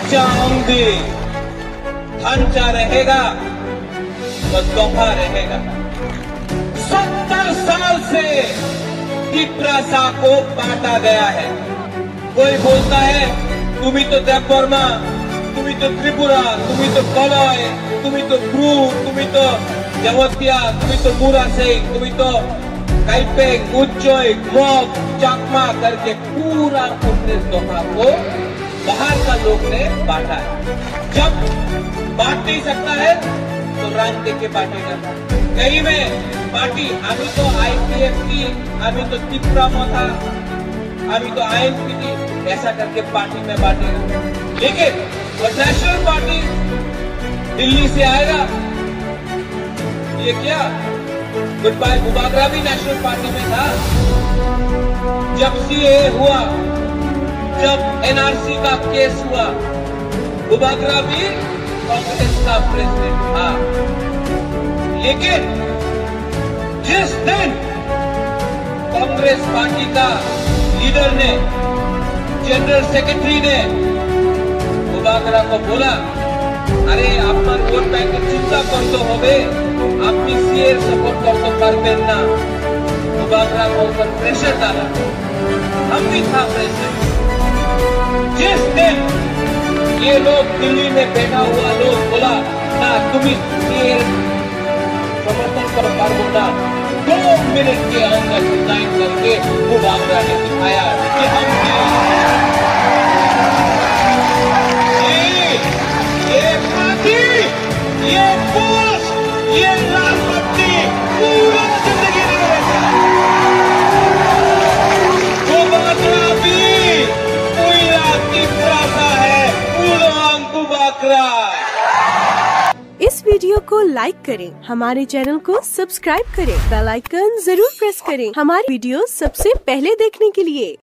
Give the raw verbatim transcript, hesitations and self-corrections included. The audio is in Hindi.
चाहूंगी ढांचा रहेगा तो दोहा रहेगा। सत्तर साल से त्रिपुरा को बांटा गया है। कोई बोलता है तुम्ही तो देवबर्मा, तुम्ही तो त्रिपुरा, तुम्ही तो कलय, तुम्ही तो क्रू, तुम्ही तो जवतिया, तुम्ही तो बुरा सिंह, तुम्ही तो काइपेंग, उच्चोई, मोक, चाकमा करके पूरा उन्नीस दोहा को बाहर का लोग ने बांटा है। जब बांट नहीं सकता है तो रंग दे के बांटेगा। कहीं में पार्टी अभी तो आईपीएफ की, अभी तो त्रिपुरा में था, अभी तो आईएनपी थी, ऐसा करके पार्टी में बांटेगा। लेकिन वो नेशनल पार्टी दिल्ली से आएगा, ये क्या गुड बाय बुबागरा भी नेशनल पार्टी में था। जब सीए हुआ, जब एनआरसी का केस हुआ, बुबागरा भी कांग्रेस का प्रेसिडेंट था। लेकिन जिस दिन कांग्रेस पार्टी का लीडर ने, जनरल सेक्रेटरी ने बुबागरा को बोला, अरे আপনার ভোট ব্যাংকের চিন্তা করতে হবে, আপনি सीए सपोर्ट करते পারবেন না। बुबागरा को ऊपर प्रेशर डाला, हम भी था प्रेशर। जिस दिन ये लोग दिल्ली में बैठा हुआ लोग बोला ना तुम्हें सीए समर्थन कर पारबो ना, दो मिनट के अंदर डिजाइन करके बुबागरा ने दिखाया कि हम ये पार्टी, ये पोस्ट, ये लाल बत्ती पूरा जिंदगी रहेगा। बुबागरा भी पूरा त्रिपुरा का है, पूरा बुबागरा। इस वीडियो को लाइक करें, हमारे चैनल को सब्सक्राइब करें, बेल आइकन जरूर प्रेस करें हमारी वीडियो सबसे पहले देखने के लिए।